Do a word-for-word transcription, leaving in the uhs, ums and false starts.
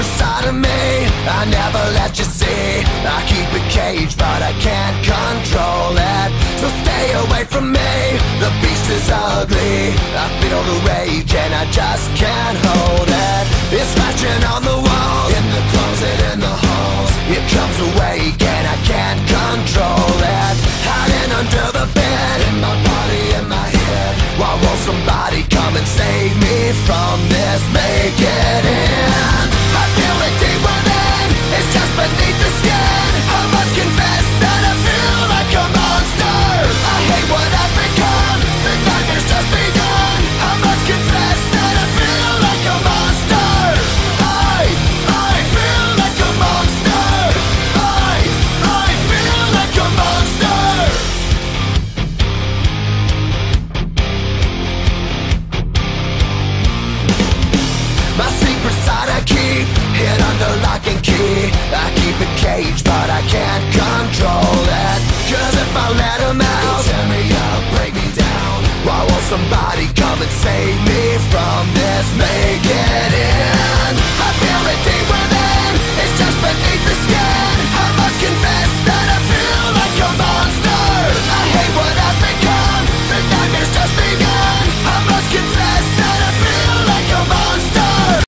secret side of me I never let you see. I keep it caged but I can't control it. So stay away from me, the beast is ugly. I feel the rage and I just can't hold it. It's scratching on the walls, in the closet, in the halls. It comes awake and I can't control it. Hiding under the bed, in my body, in my head. Why won't somebody come and save me from this? Make it end. I feel it deep within, it's just beneath the skin. I must confess that I feel like a monster. I hate what I've become, the nightmare's just begun. I must confess that I feel like a monster. I, I feel like a monster. I, I feel like a monster. My secret side I keep hid under lock and key. I keep it caged but I can't control